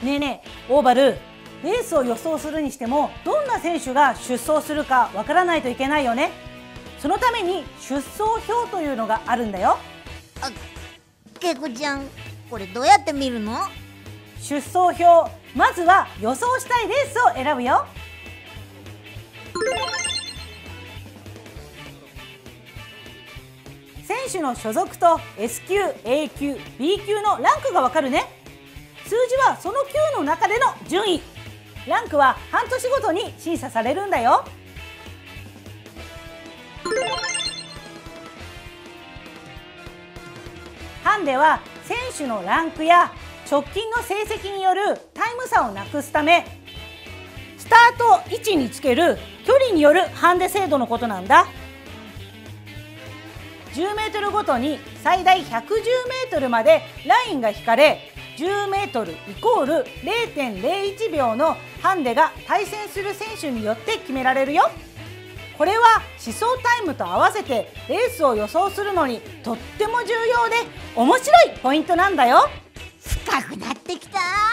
ねえねえ、オーバル、レースを予想するにしてもどんな選手が出走するかわからないといけないよね。そのために出走表というのがあるんだよ。 あ、けいこちゃん、これどうやって見るの？ 出走表、まずは予想したいレースを選ぶよ。選手の所属と S 級、A 級、B 級のランクがわかるね。数字はその級の中での順位。ランクは半年ごとに審査されるんだよ。ハンデは選手のランクや直近の成績によるタイム差をなくすため、スタート位置につける距離によるハンデ制度のことなんだ。10メートルごとに最大110メートルまでラインが引かれ、10メートルイコール 0.01 秒のハンデが対戦する選手によって決められるよ。これは試走タイムと合わせてレースを予想するのにとっても重要で面白いポイントなんだよ。 深くなってきた。